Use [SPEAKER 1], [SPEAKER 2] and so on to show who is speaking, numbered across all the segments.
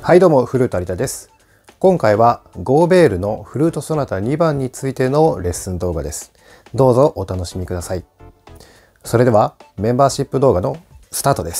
[SPEAKER 1] はいどうも、フルート有田です。今回はゴーベールのフルートソナタ2番についてのレッスン動画です。どうぞお楽しみください。それではメンバーシップ動画のスタートです。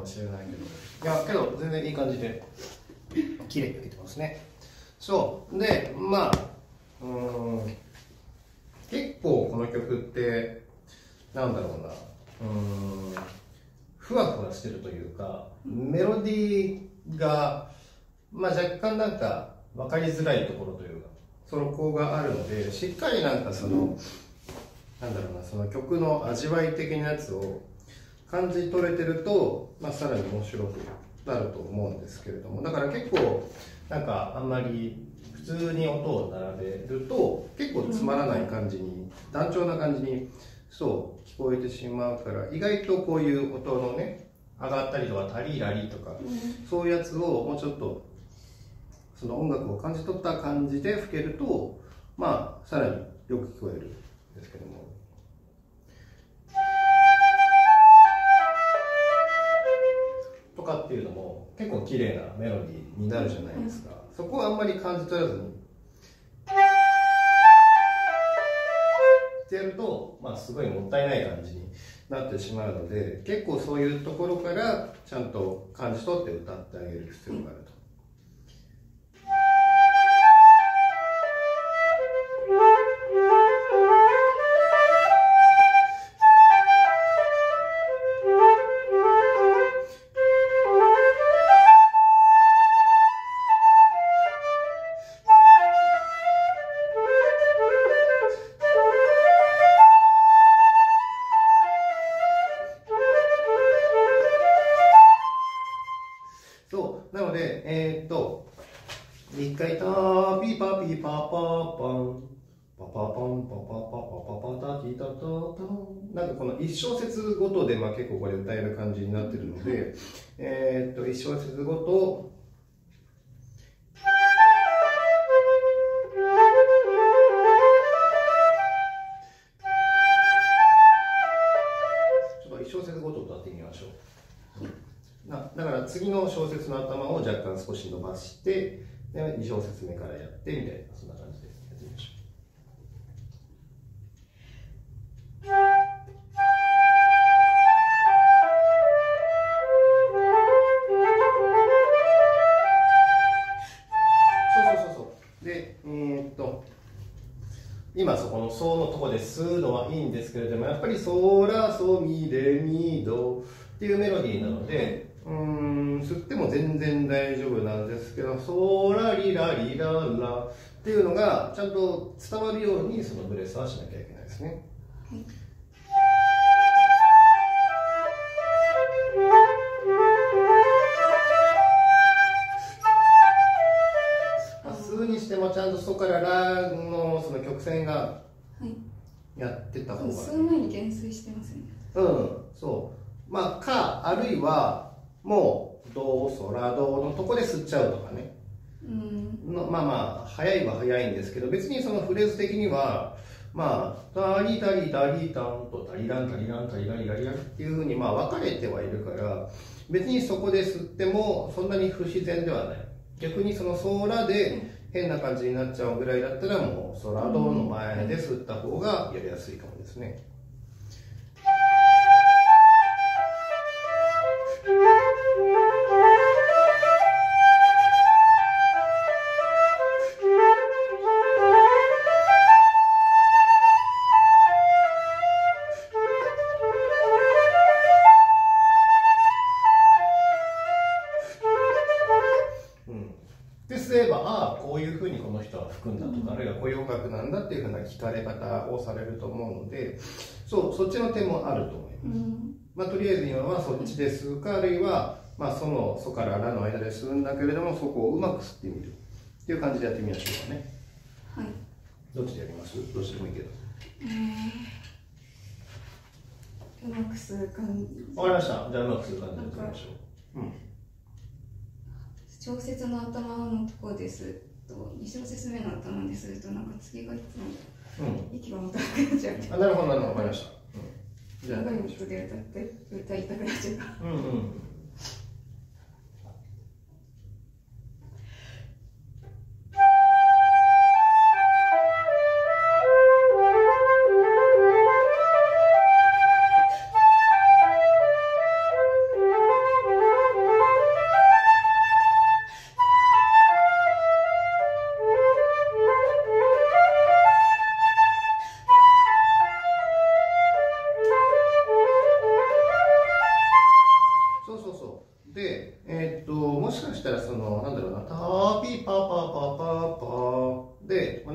[SPEAKER 1] しれないけど、いやけど全然いい感じで綺麗に吹けてますね。そうでまあ結構この曲ってなんだろうなふわふわしてるというか、メロディーが、まあ、若干なんか分かりづらいところというかそこがあるので、しっかりなんかそのなんだろうな、その曲の味わい的なやつを感じ取れてると、まあ、さらに面白くなると思うんですけれども、だから結構なんかあんまり普通に音を並べると結構つまらない感じに、単調な感じにそう聞こえてしまうから、意外とこういう音のね上がったりとかタリーラリーとか、そういうやつをもうちょっとその音楽を感じ取った感じで吹けると、まあさらによく聞こえるんですけども。とかっていうのも結構綺麗なメロディーになるじゃないですか。そこはあんまり感じ取らずにってやると、まあ、すごいもったいない感じになってしまうので、結構そういうところからちゃんと感じ取って歌ってあげる必要があると。そうなので一回ターピーパピーパーパーパンパパパンパパパパパパタティタタタン、なんかこの1小節ごとでまあ結構これ歌える感じになってるので、1小節ごとちょっと1小節ごと歌ってみましょう。だから次の小節の頭を若干少し伸ばしてで2小節目からやってみたいな、そんな感じでやってみましょう。で今そこのソのとこで吸うのはいいんですけれども、やっぱりソラソミレミドっていうメロディーなので吸っても全然大丈夫なんですけど、ソラリラリララっていうのがちゃんと伝わるようにそのブレスはしなきゃいけないですね。吸うにしてもちゃんとそこからラのその曲線がやってた方がいい。
[SPEAKER 2] 吸う前に減衰してますね。
[SPEAKER 1] そうまあかあるいはもうドソラドのとこで吸っちゃうとかね。まあまあ早いは早いんですけど、別にそのフレーズ的にはまあタリタリタリタンとタリランタリランタリラリラリラっていうふうにまあ分かれてはいるから、別にそこで吸ってもそんなに不自然ではない。逆にそのソーラで変な感じになっちゃうぐらいだったら、もうソラドの前で吸った方がやりやすいかもですね。で吸えば、ああこういうふうにこの人は吹くんだとか、あるいはこういう音楽なんだっていうふうな聞かれ方をされると思うので、そっちの点もあると思います。とりあえず今はそっちで吸うか、あるいはそのソからラの間で吸うんだけれども、そこをうまく吸ってみるっていう感じでやってみましょうかね。
[SPEAKER 2] はい。
[SPEAKER 1] どっちでやります？どうしてもいいけど。
[SPEAKER 2] うまく吸う感じ。
[SPEAKER 1] わかりました。じゃあうまく吸う感じでやってみましょう。
[SPEAKER 2] 小節の頭のところですと2小節目の頭でするとなんか次がいつも息が持たなくなっちゃう。
[SPEAKER 1] なるほどなるほど、わかりました。
[SPEAKER 2] じゃあ長い音で歌いたくなっちゃうから。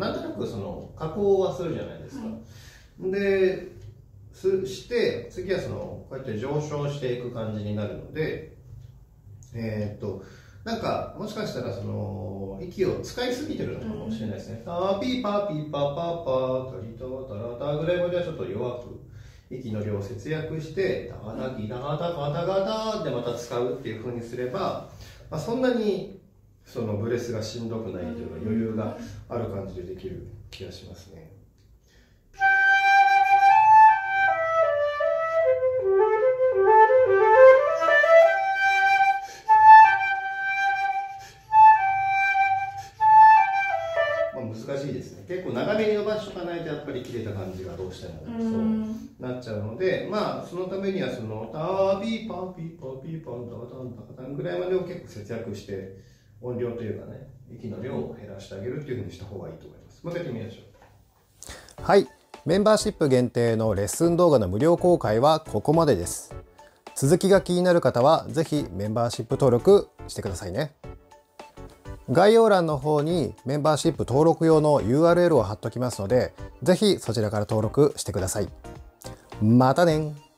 [SPEAKER 1] なんとなくその加工はするじゃないですか。でして次はそのこうやって上昇していく感じになるので、なんかもしかしたらその息を使いすぎてるのかもしれないですね。タピーパーピーパーパーパータリタタラタぐらいまではちょっと弱く息の量を節約してタガタギタガタガタガタでまた使うっていう風にすれば、そんなにそのブレスがしんどくないというか余裕がある感じでできる気がしますね。難しいですね。結構長めに伸ばしとかないとやっぱり切れた感じがどうしてもそうなっちゃうので、そのためにはそのタピーパーピーパーピーパーダカタンダカタンぐらいまでを結構節約して音量というかね、息の量を減らしてあげるっていうふうにした方がいいと思います。もう一回やってみましょう。はい、メンバーシップ限定のレッスン動画の無料公開はここまでです。続きが気になる方はぜひメンバーシップ登録してくださいね。概要欄の方にメンバーシップ登録用の URL を貼っときますので、ぜひそちらから登録してください。またね。